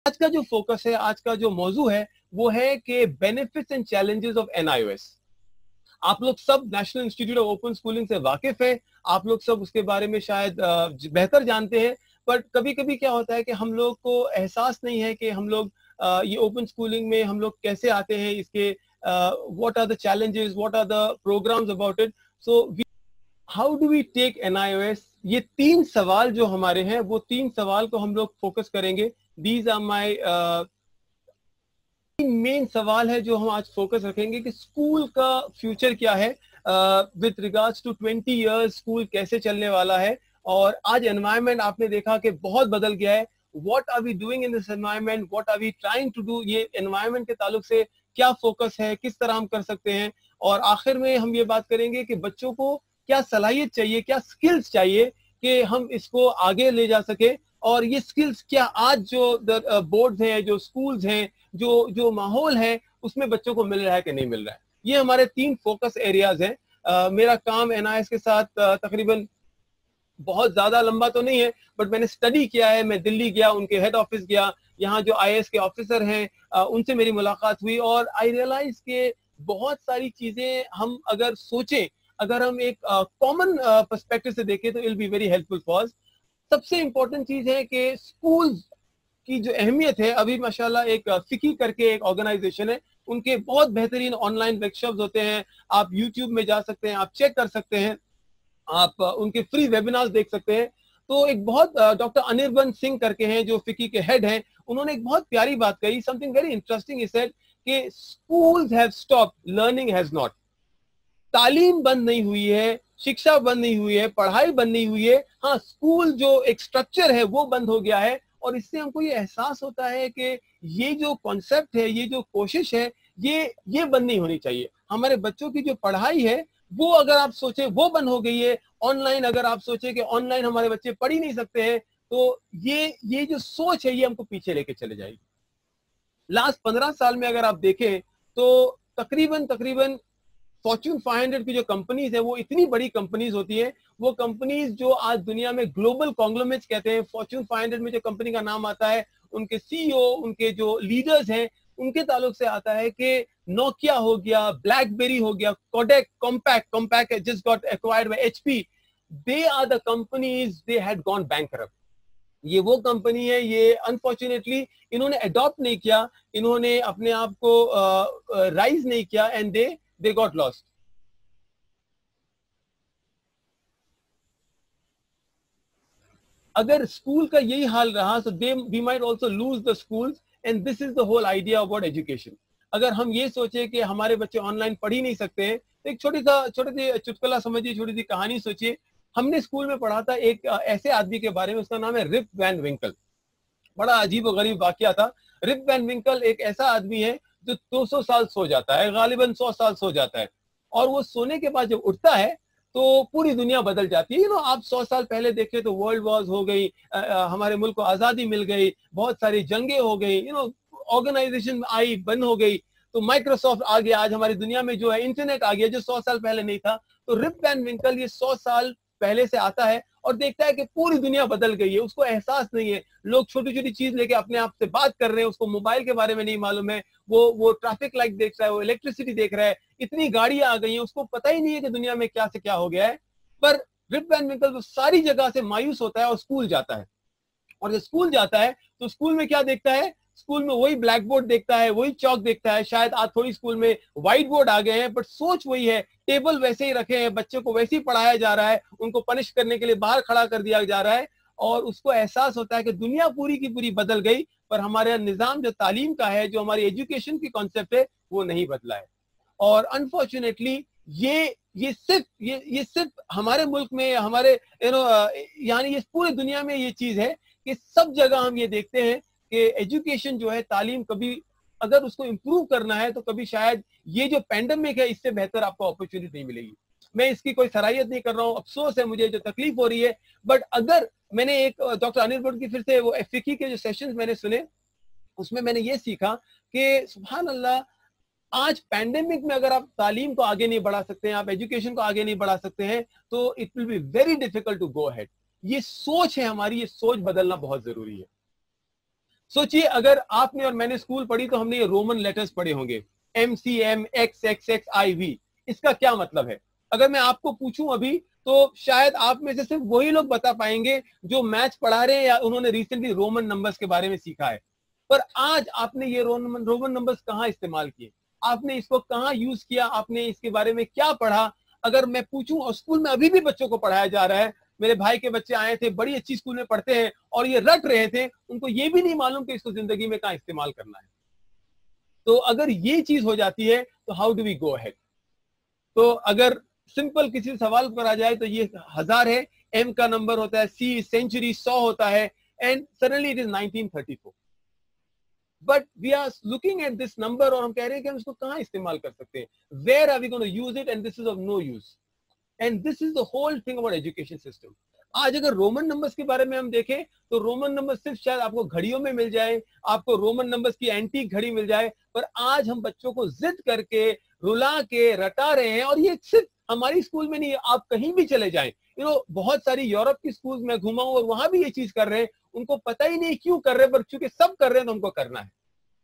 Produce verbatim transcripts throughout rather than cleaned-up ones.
आज का जो फोकस है, आज का जो मौजू है, वो है कि benefits and challenges of N I O S. आप लोग सब national institute of open schooling से वाकिफ है, आप लोग सब उसके बारे में शायद बेहतर जानते हैं, बट कभी कभी क्या होता है कि हम लोग को एहसास नहीं है कि हम लोग ये ओपन स्कूलिंग में हम लोग कैसे आते हैं, इसके what are the challenges, what are the programmes about it, so how do we take N I O S. ये तीन सवाल जो हमारे हैं, वो तीन सवाल को हम लोग फोकस करेंगे। दीज आर माई मेन सवाल है जो हम आज फोकस रखेंगे कि स्कूल का फ्यूचर क्या है, with regards to twenty years school कैसे चलने वाला है। और आज एनवायरनमेंट आपने देखा कि बहुत बदल गया है। What are we doing in this environment, what are we trying to do, ये एनवायरनमेंट के ताल्लुक से क्या फोकस है, किस तरह हम कर सकते हैं। और आखिर में हम ये बात करेंगे कि बच्चों को क्या सलाहियत चाहिए, क्या स्किल्स चाहिए कि हम इसको आगे ले जा सके। और ये स्किल्स क्या आज जो बोर्ड्स हैं, जो स्कूल्स हैं, जो जो माहौल है, उसमें बच्चों को मिल रहा है कि नहीं मिल रहा है। ये हमारे तीन फोकस एरियाज हैं। uh, मेरा काम एन आई एस के साथ uh, तकरीबन बहुत ज्यादा लंबा तो नहीं है, बट मैंने स्टडी किया है। मैं दिल्ली गया, उनके हेड ऑफिस गया, यहाँ जो आई ए एस के ऑफिसर हैं uh, उनसे मेरी मुलाकात हुई, और आई रियलाइज के बहुत सारी चीजें हम अगर सोचें, अगर हम एक कॉमन पर्सपेक्टिव से देखें, तो it will be very helpful for us. सबसे इंपॉर्टेंट चीज है कि स्कूल की जो अहमियत है, अभी माशाल्लाह एक फिकी करके एक ऑर्गेनाइजेशन है, उनके बहुत बेहतरीन ऑनलाइन वर्कशॉप्स होते हैं। आप यूट्यूब में जा सकते हैं, आप चेक कर सकते हैं, आप उनके फ्री वेबिनार्स देख सकते हैं। तो एक बहुत डॉक्टर अनिर्बन सिंह करके हैं जो फिकी के हेड हैं, उन्होंने एक बहुत प्यारी बात कही, something very interesting. He said कि schools have stopped, learning has not. तालीम बंद नहीं हुई है, शिक्षा बंद नहीं हुई है, पढ़ाई बंद नहीं हुई है, हाँ स्कूल जो एक स्ट्रक्चर है वो बंद हो गया है। और इससे हमको ये एहसास होता है कि ये जो कॉन्सेप्ट है, ये जो कोशिश है, ये ये बंद नहीं होनी चाहिए। हमारे बच्चों की जो पढ़ाई है, वो अगर आप सोचें वो बंद हो गई है। ऑनलाइन अगर आप सोचें कि ऑनलाइन हमारे बच्चे पढ़ ही नहीं सकते हैं, तो ये ये जो सोच है, ये हमको पीछे लेके चले जाएगी। लास्ट पंद्रह साल में अगर आप देखें तो तकरीबन तकरीबन फॉर्च्यून फाइव हंड्रेड की जो कंपनीज है, वो इतनी बड़ी कंपनीज होती है। वो कंपनीज जो आज दुनिया में ग्लोबल कॉन्ग्लोमेरेट्स कहते हैं, फॉर्च्यून फाइव हंड्रेड में जो कंपनी का नाम आता है, उनके सी ई ओ, उनके जो लीडर्स हैं, उनके ताल्लुक से आता है कि नोकिया हो गया, ब्लैकबेरी हो गया, Kodak, Compaq Compaq just got acquired by H P, they are the companies they had gone bankrupt. ये वो कंपनी है, ये अनफॉर्चुनेटली इन्होंने अडॉप्ट नहीं किया, इन्होंने अपने आप को राइज नहीं किया, and they they got lost. अगर स्कूल का यही हाल रहा, so they we might also lose the schools, and this is the whole idea about education. अगर हम ये सोचे कि हमारे बच्चे ऑनलाइन पढ़ ही नहीं सकते हैं, तो एक छोटी सा छोटी सी चुटकुला समझिए, छोटी सी कहानी सोचिए। हमने स्कूल में पढ़ा था एक ऐसे आदमी के बारे में, उसका नाम है रिप वैन विंकल। बड़ा अजीब और गरीब वाकया था। रिप वैन विंकल एक ऐसा आदमी है जो दो सौ साल सो जाता है, गालिबन सौ साल सो जाता है, और वो सोने के बाद जब उठता है तो पूरी दुनिया बदल जाती है। यू नो, आप सौ साल पहले देखें तो वर्ल्ड वॉर्स हो गई, हमारे मुल्क को आजादी मिल गई, बहुत सारी जंगें हो गई, यू नो, ऑर्गेनाइजेशन आई, बंद हो गई, तो माइक्रोसॉफ्ट आ गया, आज हमारी दुनिया में जो है इंटरनेट आ गया, जो सौ साल पहले नहीं था। तो रिप वैन विंकल ये सौ साल पहले से आता है और देखता है कि पूरी दुनिया बदल गई है, उसको एहसास नहीं है। लोग छोटी छोटी चीज लेके अपने आप से बात कर रहे हैं, उसको मोबाइल के बारे में नहीं मालूम है, वो वो ट्रैफिक लाइट देख रहा है, वो इलेक्ट्रिसिटी देख रहा है, इतनी गाड़ियां आ गई हैं, उसको पता ही नहीं है कि दुनिया में क्या से क्या हो गया है। पर रिप वैन विंकल तो सारी जगह से मायूस होता है और स्कूल जाता है, और जब स्कूल जाता है तो स्कूल में क्या देखता है, स्कूल में वही ब्लैक बोर्ड देखता है, वही चौक देखता है। शायद आज थोड़ी स्कूल में व्हाइट बोर्ड आ गए हैं, बट सोच वही है, टेबल वैसे ही रखे हैं, बच्चों को वैसे ही पढ़ाया जा रहा है, उनको पनिश करने के लिए बाहर खड़ा कर दिया जा रहा है। और उसको एहसास होता है कि दुनिया पूरी की पूरी बदल गई, पर हमारा निज़ाम जो तालीम का है, जो हमारी एजुकेशन की कॉन्सेप्ट है, वो नहीं बदला है। और अनफॉर्चुनेटली ये ये सिर्फ ये ये सिर्फ हमारे मुल्क में, हमारे यू नो यानी ये पूरी दुनिया में ये चीज है कि सब जगह हम ये देखते हैं कि एजुकेशन जो है, तालीम, कभी अगर उसको इम्प्रूव करना है तो कभी शायद ये जो पैंडेमिक है, इससे बेहतर आपको अपॉर्चुनिटी नहीं मिलेगी। मैं इसकी कोई सराहियत नहीं कर रहा हूँ, अफसोस है मुझे, जो तकलीफ हो रही है। बट अगर मैंने एक डॉक्टर अनिर्बन की फिर से वो फिकी के जो सेशंस मैंने सुने, उसमें मैंने ये सीखा कि सुभान अल्लाह, आज पैंडेमिक में अगर आप तालीम को आगे नहीं बढ़ा सकते हैं, आप एजुकेशन को आगे नहीं बढ़ा सकते हैं, तो it will be very difficult to go ahead. ये सोच है हमारी, ये सोच बदलना बहुत जरूरी है। सोचिए अगर आपने और मैंने स्कूल पढ़ी तो हमने ये रोमन लेटर्स पढ़े होंगे, M C M X X X I V. इसका क्या मतलब है? अगर मैं आपको पूछूं अभी तो शायद आप में से सिर्फ वही लोग बता पाएंगे जो मैथ्स पढ़ा रहे हैं या उन्होंने रिसेंटली रोमन नंबर्स के बारे में सीखा है। पर आज आपने ये रोमन रोमन नंबर्स कहाँ इस्तेमाल किए, आपने इसको कहाँ यूज किया, आपने इसके बारे में क्या पढ़ा? अगर मैं पूछूं, और स्कूल में अभी भी बच्चों को पढ़ाया जा रहा है, मेरे भाई के बच्चे आए थे, बड़ी अच्छी स्कूल में पढ़ते हैं और ये रट रहे थे, उनको ये भी नहीं मालूम कि इसको जिंदगी में कहाँ इस्तेमाल करना है। तो अगर ये चीज हो जाती है तो how do we go ahead? तो अगर सिंपल किसी सवाल पर आ जाए तो ये हजार है, एम का नंबर होता है, सी सेंचुरी सौ होता है, and suddenly it is nineteen thirty four. But we are looking at this number और हम कह रहे हैं कि हम इसको कहाँ इस्तेमाल कर सकते हैं, where are we going to use it, and this is of no use. And this is the whole thing about education system. आज अगर रोमन नंबर्स के बारे में हम देखें तो रोमन नंबर सिर्फ शायद आपको घड़ियों में मिल जाए, आपको रोमन नंबर्स की एंटीक घड़ी मिल जाए, पर आज हम बच्चों को जिद करके रुला के रटा रहे हैं। और ये सिर्फ हमारी स्कूल में नहीं है, आप कहीं भी चले जाएं, यू नो बहुत सारी यूरोप की स्कूल में घुमा हूं और वहां भी ये चीज कर रहे हैं, उनको पता ही नहीं क्यों कर रहे हैं, पर चूंकि सब कर रहे हैं तो हमको करना है।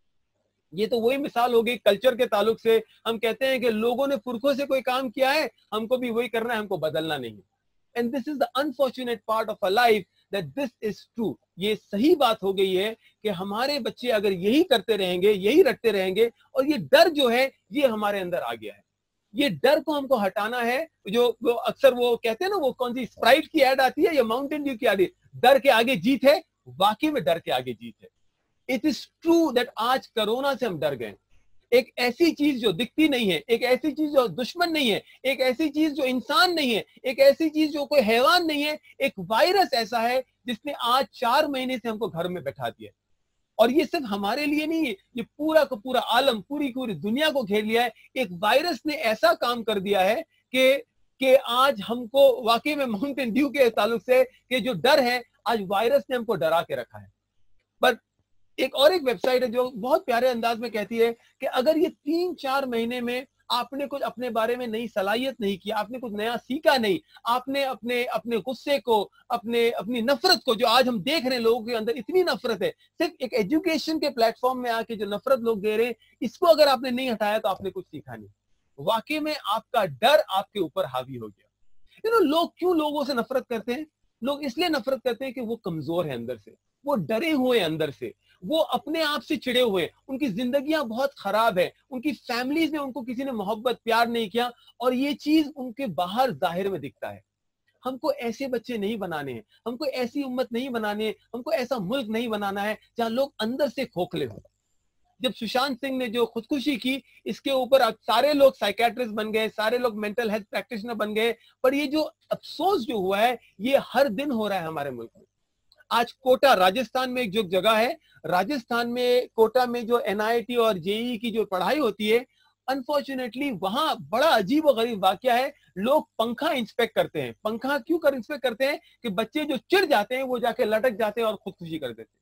ये तो वही मिसाल हो गई कल्चर के ताल्लुक से। हम कहते हैं कि लोगों ने पुरखों से कोई काम किया है, हमको भी वही करना है, हमको बदलना नहीं। And this is the unfortunate part of a life that this is true. ये सही बात हो गई है कि हमारे बच्चे अगर यही करते रहेंगे, यही रटते रहेंगे, और ये डर जो है ये हमारे अंदर आ गया है। ये डर को हमको हटाना है। जो, जो अक्सर वो कहते हैं ना, वो कौन सी स्प्राइट की एड आती है या माउंटेन ड्यू की एड, डर के आगे जीत है। वाकई में डर के आगे जीत है। इट इज ट्रू दैट आज कोरोना से हम डर गए। एक ऐसी चीज जो दिखती नहीं है, एक ऐसी चीज जो दुश्मन नहीं है, एक ऐसी चीज जो इंसान नहीं है, एक ऐसी चीज जो कोई हैवान नहीं है, एक वायरस ऐसा है जिसने आज चार महीने से हमको घर में बैठा दिया है। और ये सिर्फ हमारे लिए नहीं है, ये पूरा का पूरा आलम, पूरी पूरी दुनिया को घेर लिया है। एक वायरस ने ऐसा काम कर दिया है कि कि आज हमको वाकई में माउंटेन ड्यू के ताल्लुक से कि जो डर है, आज वायरस ने हमको डरा के रखा है। पर एक और एक वेबसाइट है जो बहुत प्यारे अंदाज में कहती है कि अगर ये तीन चार महीने में आपने कुछ अपने बारे में नई सलाहियत नहीं की, आपने कुछ नया सीखा नहीं, आपने अपने अपने गुस्से को, अपने अपनी नफरत को, जो आज हम देख रहे हैं लोगों के अंदर इतनी नफरत है, सिर्फ एक एजुकेशन के प्लेटफॉर्म में आके जो नफरत लोग दे रहे हैं, इसको अगर आपने नहीं हटाया तो आपने कुछ सीखा नहीं। वाकई में आपका डर आपके ऊपर हावी हो गया। यू नो लोग क्यों लोगों से नफरत करते हैं? लोग इसलिए नफरत करते हैं कि वो कमजोर है अंदर से, वो डरे हुए अंदर से, वो अपने आप से चिड़े हुए, उनकी जिंदगियां बहुत खराब है, उनकी फैमिलीज में उनको किसी ने मोहब्बत प्यार नहीं किया, और ये चीज उनके बाहर जाहिर में दिखता है। हमको ऐसे बच्चे नहीं बनाने हैं, हमको ऐसी उम्मत नहीं बनानी है, हमको ऐसा मुल्क नहीं बनाना है जहां लोग अंदर से खोखले हो। जब सुशांत सिंह ने जो खुदकुशी की, इसके ऊपर अब सारे लोग साइकेट्रिस्ट बन गए, सारे लोग मेंटल हेल्थ प्रैक्टिशनर बन गए, पर ये जो अफसोस जो हुआ है ये हर दिन हो रहा है हमारे मुल्क में। आज कोटा राजस्थान में एक जो जगह है, राजस्थान में कोटा में जो एन आई टी और जे ई ई की जो पढ़ाई होती है, अनफॉर्चुनेटली वहां बड़ा अजीब व गरीब वाकया है। लोग पंखा इंस्पेक्ट करते हैं। पंखा क्यों कर इंस्पेक्ट करते हैं? कि बच्चे जो चिढ़ जाते हैं वो जाके लटक जाते हैं और खुदकुशी कर देते हैं।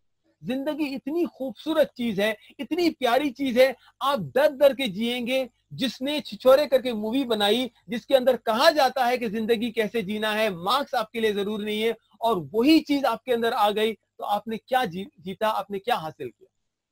जिंदगी इतनी खूबसूरत चीज है, इतनी प्यारी चीज है, आप दर दर के जिएंगे। जिसने छिछोरे करके मूवी बनाई, जिसके अंदर कहा जाता है कि जिंदगी कैसे जीना है, मार्क्स आपके लिए जरूरी नहीं है, और वही चीज आपके अंदर आ गई, तो आपने क्या जी, जीता, आपने क्या हासिल किया?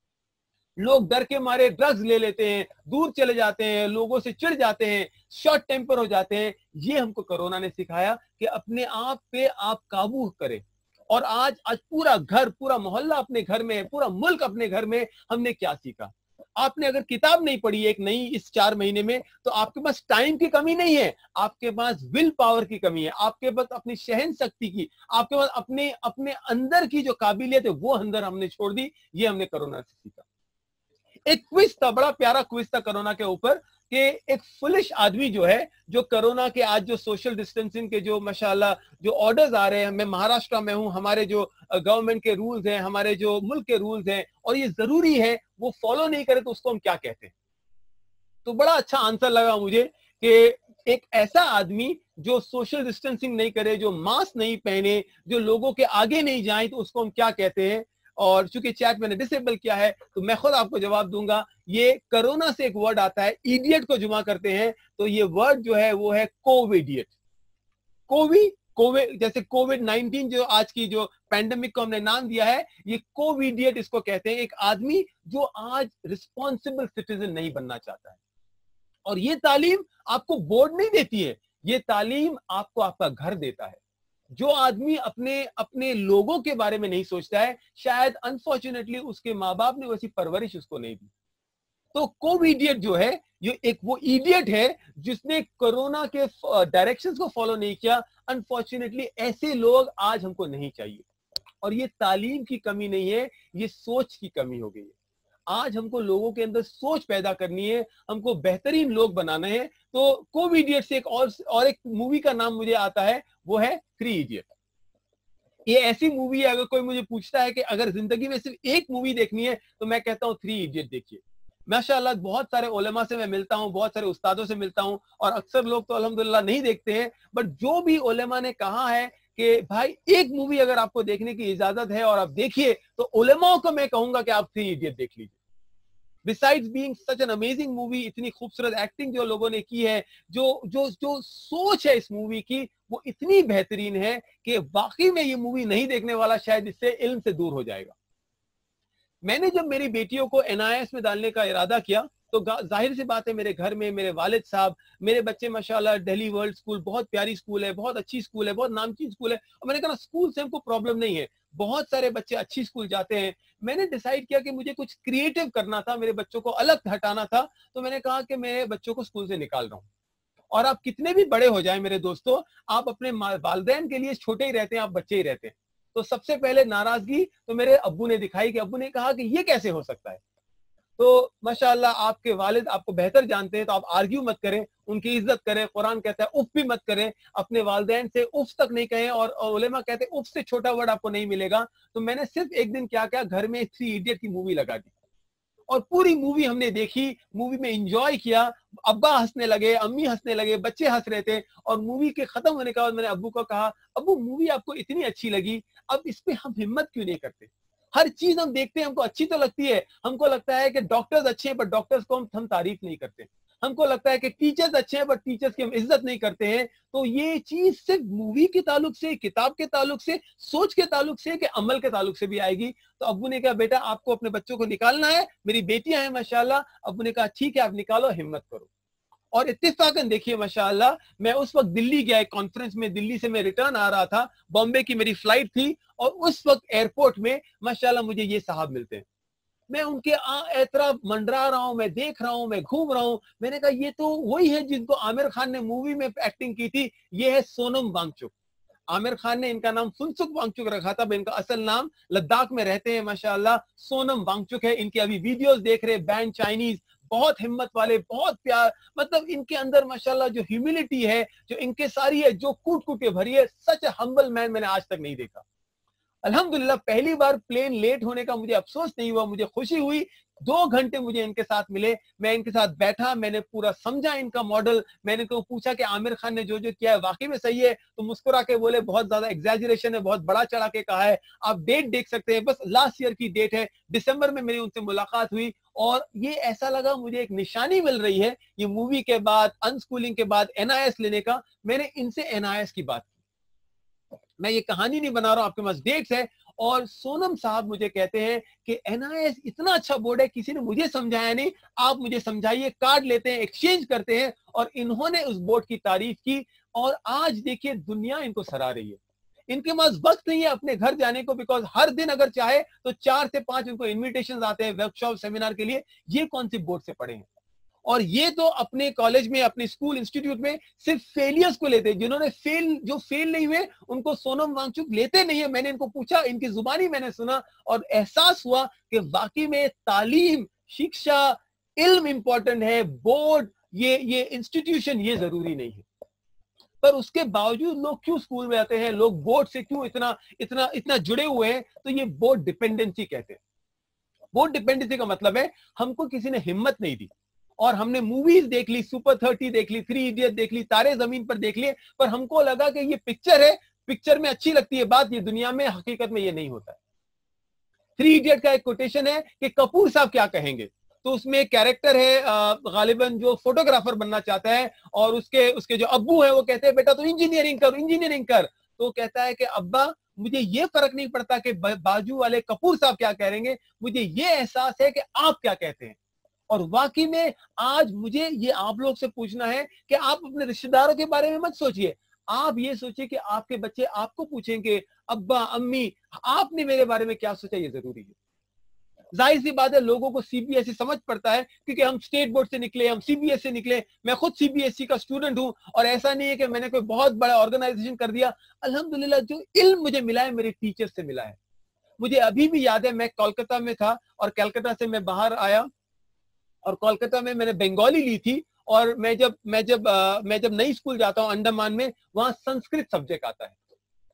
लोग डर के मारे ड्रग्स ले लेते हैं, दूर चले जाते हैं, लोगों से चिढ़ जाते हैं, शॉर्ट टेम्पर हो जाते हैं। ये हमको कोरोना ने सिखाया कि अपने आप पे आप काबू करें। और आज आज पूरा घर, पूरा मोहल्ला अपने घर में है, पूरा मुल्क अपने घर में। हमने क्या सीखा? आपने अगर किताब नहीं पढ़ी एक नई इस चार महीने में, तो आपके पास टाइम की कमी नहीं है, आपके पास विल पावर की कमी है, आपके पास अपनी सहन शक्ति की, आपके पास अपने अपने अंदर की जो काबिलियत है वो अंदर हमने छोड़ दी। ये हमने कोरोना से सीखा। एक क्विज था, बड़ा प्यारा क्विज था कोरोना के ऊपर, कि एक फुलिश आदमी जो है, जो कोरोना के आज जो सोशल डिस्टेंसिंग के जो माशाल्लाह जो ऑर्डर्स आ रहे हैं, मैं महाराष्ट्र में हूं, हमारे जो गवर्नमेंट के रूल्स हैं, हमारे जो मुल्क के रूल्स हैं, और ये जरूरी है, वो फॉलो नहीं करे तो उसको हम क्या कहते हैं? तो बड़ा अच्छा आंसर लगा मुझे कि एक ऐसा आदमी जो सोशल डिस्टेंसिंग नहीं करे, जो मास्क नहीं पहने, जो लोगों के आगे नहीं जाए, तो उसको हम क्या कहते हैं? और चूंकि चैट मैंने डिसेबल किया है तो मैं खुद आपको जवाब दूंगा। ये कोरोना से एक वर्ड आता है, इडियट को जुमा करते हैं, तो ये वर्ड जो है वो है कोविडियट। कोवी कोविड, जैसे कोविड नाइनटीन जो आज की जो पैंडेमिक को हमने नाम दिया है, ये कोविडियट इसको कहते हैं। एक आदमी जो आज रिस्पॉन्सिबल सिटीजन नहीं बनना चाहता है। और ये तालीम आपको बोर्ड नहीं देती है, ये तालीम आपको आपका घर देता है। जो आदमी अपने अपने लोगों के बारे में नहीं सोचता है, शायद अनफॉर्चुनेटली उसके माँ बाप ने वैसी परवरिश उसको नहीं दी। तो कोविडियट जो है, ये एक वो इडियट है जिसने कोरोना के डायरेक्शंस को फॉलो नहीं किया। अनफॉर्चुनेटली ऐसे लोग आज हमको नहीं चाहिए। और ये तालीम की कमी नहीं है, ये सोच की कमी हो गई है। आज हमको लोगों के अंदर सोच पैदा करनी है, हमको बेहतरीन लोग बनाना है। तो कोविडियट से एक और और एक मूवी का नाम मुझे आता है, वो है थ्री इडियट। ये ऐसी मूवी है, अगर कोई मुझे पूछता है कि अगर जिंदगी में सिर्फ एक मूवी देखनी है तो मैं कहता हूँ थ्री इडियट देखिए। माशाअल्लाह बहुत सारे उलेमा से मैं मिलता हूँ, बहुत सारे उस्तादों से मिलता हूँ, और अक्सर लोग तो अल्हम्दुलिल्लाह नहीं देखते हैं, बट जो भी उलेमा ने कहा है कि भाई एक मूवी अगर आपको देखने की इजाजत है और आप देखिए, तो उलेमाओं को मैं कहूंगा कि आप थ्री इडियट देख लीजिए। Besides being such an amazing movie, इतनी खूबसूरत एक्टिंग जो लोगों ने की है, जो जो जो सोच है इस मूवी की, वो इतनी बेहतरीन है कि वाकई में ये मूवी नहीं देखने वाला शायद इससे इल्म से दूर हो जाएगा। मैंने जब मेरी बेटियों को एन आई एस में डालने का इरादा किया, तो जाहिर सी बात है मेरे घर में मेरे वालिद साहब, मेरे बच्चे माशाल्लाह दिल्ली वर्ल्ड स्कूल बहुत प्यारी स्कूल है, बहुत अच्छी स्कूल है, बहुत नामचीन स्कूल है, और मैंने कहा स्कूल से हमको प्रॉब्लम नहीं है, बहुत सारे बच्चे अच्छी स्कूल जाते हैं। मैंने डिसाइड किया कि मुझे कुछ क्रिएटिव करना था, मेरे बच्चों को अलग हटाना था, तो मैंने कहा कि मैं बच्चों को स्कूल से निकाल रहा हूँ। और आप कितने भी बड़े हो जाए मेरे दोस्तों, आप अपने वालिदैन के लिए छोटे ही रहते हैं, आप बच्चे ही रहते हैं। तो सबसे पहले नाराजगी तो मेरे अब्बू ने दिखाई, कि अब्बू ने कहा कि ये कैसे हो सकता है। तो माशाअल्लाह आपके वालिद आपको बेहतर जानते हैं, तो आप आर्ग्यू मत करें, उनकी इज्जत करें। कुरान कहता है उफ भी मत करें, अपने वालिदैन से उफ तक नहीं कहें, और उलेमा कहते हैं उफ से छोटा वर्ड आपको नहीं मिलेगा। तो मैंने सिर्फ एक दिन क्या किया, घर में थ्री इडियट की मूवी लगा दी, और पूरी मूवी हमने देखी, मूवी में एंजॉय किया। अब्बा हंसने लगे, अम्मी हंसने लगे, बच्चे हंस रहे थे। और मूवी के खत्म होने के बाद मैंने अब्बू को कहा, अब्बू मूवी आपको इतनी अच्छी लगी, अब इस पे हम हिम्मत क्यों नहीं करते। हर चीज हम देखते हैं, हमको अच्छी तो लगती है, हमको लगता है कि डॉक्टर्स अच्छे हैं, पर डॉक्टर्स को हम हम तारीफ नहीं करते। हमको लगता है कि टीचर्स अच्छे हैं, बट टीचर्स की हम इज्जत नहीं करते हैं। तो ये चीज सिर्फ मूवी के ताल्लुक से, किताब के ताल्लुक से, सोच के ताल्लुक से, कि अमल के ताल्लुक से भी आएगी। तो अब्बू ने कहा बेटा आपको अपने बच्चों को निकालना है, मेरी बेटियां हैं माशाल्लाह। अब्बू ने कहा ठीक है आप निकालो, हिम्मत करो। और इत्तेफाकन देखिए माशाल्लाह, मैं उस वक्त दिल्ली गया, एक कॉन्फ्रेंस में, दिल्ली से मैं रिटर्न आ रहा था, बॉम्बे की मेरी फ्लाइट थी, और उस वक्त एयरपोर्ट में माशाल्लाह मुझे ये साहब मिलते हैं। मैं उनके एतराफ मंडरा रहा हूँ, मैं देख रहा हूँ, मैं घूम रहा हूँ। मैंने कहा ये तो वही है जिनको आमिर खान ने मूवी में एक्टिंग की थी, ये है सोनम वांगचुक। आमिर खान ने इनका नाम फुनसुक वांगचुक रखा था, इनका असल नाम, लद्दाख में रहते हैं माशाल्लाह, सोनम वांगचुक है। इनकी अभी वीडियोस देख रहे, बैंड चाइनीज, बहुत हिम्मत वाले, बहुत प्यार, मतलब इनके अंदर माशाल्लाह जो ह्यूमिलिटी है, जो इनके सारी है, जो कूट कूट के भरी है, सच हम्बल मैन मैंने आज तक नहीं देखा। अल्हम्दुलिल्लाह पहली बार प्लेन लेट होने का मुझे अफसोस नहीं हुआ, मुझे खुशी हुई। दो घंटे मुझे इनके साथ मिले, मैं इनके साथ बैठा, मैंने पूरा समझा इनका मॉडल। मैंने इनको पूछा कि आमिर खान ने जो जो किया है वाकई में सही है, तो मुस्कुरा के बोले बहुत ज्यादा एग्जैजरेशन है, बहुत बड़ा चढ़ा के कहा है। आप डेट देख सकते हैं, बस लास्ट ईयर की डेट है, दिसंबर में मेरी उनसे मुलाकात हुई, और ये ऐसा लगा मुझे एक निशानी मिल रही है, ये मूवी के बाद, अनस्कूलिंग के बाद एन आई एस लेने का। मैंने इनसे एन आई एस की बात की, मैं ये कहानी नहीं बना रहा हूं, आपके पास डेट्स है। और सोनम साहब मुझे कहते हैं कि एन आई एस इतना अच्छा बोर्ड है, किसी ने मुझे समझाया नहीं, आप मुझे समझाइए। कार्ड लेते हैं, एक्सचेंज करते हैं, और इन्होंने उस बोर्ड की तारीफ की, और आज देखिए दुनिया इनको सराह रही है। इनके पास वक्त नहीं है अपने घर जाने को, बिकॉज हर दिन अगर चाहे तो चार से पांच इनको इन्विटेशन आते हैं वर्कशॉप सेमिनार के लिए। ये कौन सी बोर्ड से पढ़े हैं, और ये तो अपने कॉलेज में, अपने स्कूल इंस्टीट्यूट में सिर्फ फेलियर्स को लेते हैं। जिन्होंने फेल, जो फेल नहीं हुए उनको सोनम वांगचुक लेते नहीं है। मैंने इनको पूछा, इनकी जुबानी मैंने सुना, और एहसास हुआ कि वाकई में तालीम, शिक्षा, इल्म इंपॉर्टेंट है, बोर्ड, ये ये इंस्टीट्यूशन ये जरूरी नहीं है। पर उसके बावजूद लोग क्यों स्कूल में आते हैं, लोग बोर्ड से क्यों इतना इतना इतना जुड़े हुए हैं, तो ये बोर्ड डिपेंडेंसी कहते हैं। बोर्ड डिपेंडेंसी का मतलब है हमको किसी ने हिम्मत नहीं दी, और हमने मूवीज देख ली, सुपर थर्टी देख ली, थ्री इडियट देख ली, तारे जमीन पर देख लिए, पर हमको लगा कि ये पिक्चर है, पिक्चर में अच्छी लगती है बात, ये दुनिया में हकीकत में ये नहीं होता है। थ्री इडियट का एक कोटेशन है कि कपूर साहब क्या कहेंगे, तो उसमें एक कैरेक्टर है गालिबन जो फोटोग्राफर बनना चाहता है, और उसके उसके जो अब्बू है वो कहते हैं बेटा तू इंजीनियरिंग कर, इंजीनियरिंग कर। तो कहता है कि अब्बा मुझे ये फर्क नहीं पड़ता कि बाजू वाले कपूर साहब क्या कहेंगे, मुझे ये एहसास है कि आप क्या कहते हैं। और वाकई में आज मुझे ये आप लोग से पूछना है कि आप अपने रिश्तेदारों के बारे में मत सोचिए, आप ये सोचिए कि आपके बच्चे आपको पूछेंगे अब्बा अम्मी आपने मेरे बारे में क्या सोचा, ये जरूरी है। जाहिर सी बात है लोगों को सीबीएसई समझ पड़ता है क्योंकि हम स्टेट बोर्ड से निकले, हम सीबीएसई से निकले, मैं खुद सीबीएसई का स्टूडेंट हूं और ऐसा नहीं है कि मैंने कोई बहुत बड़ा ऑर्गेनाइजेशन कर दिया। अल्हम्दुलिल्लाह जो इल्म मुझे मिला है मेरे टीचर से मिला है। मुझे अभी भी याद है मैं कोलकाता में था और कोलकाता से मैं बाहर आया और कोलकाता में मैंने बंगाली ली थी और मैं जब मैं जब आ, मैं जब नई स्कूल जाता हूँ अंडमान में, वहां संस्कृत सब्जेक्ट आता है